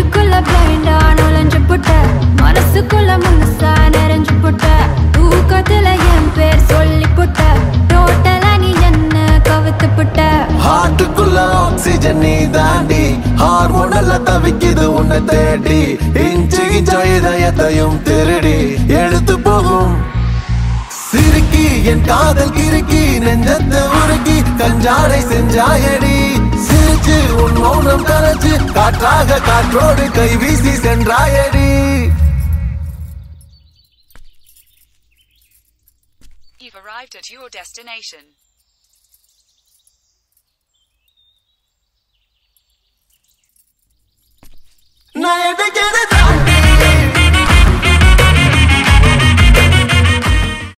காட்டுக்குள்ள பிளைண்டா நுழைஞ்சு புட்ட மனசுக்குள்ள முழுசா நிறைஞ்சு புட்ட தூக்கத்துல என் பேர் சொல்லி புட்ட டோட்டலா நீ என்ன கவுத்து புட்ட ஹார்ட்டுக்குள்ள ஆக்சிஜன் நீ தாண்டி ஹார்மோனல்ல தவிக்குது உன்னை தேடி இஞ்சி இதயத்தையும் திருடி எடுத்து போகும் சிரிக்கி என் காதல் கிறுக்கி நெஞ்சத்தை உருக்கி கஞ்சாடை செஞ்சாயடி சிரிச்சு உன் மௌனம் கரைச்சு காற்றாக காற்றோடு கை வீசி சென்றாயடி. You've arrived at your destination. நான் எதை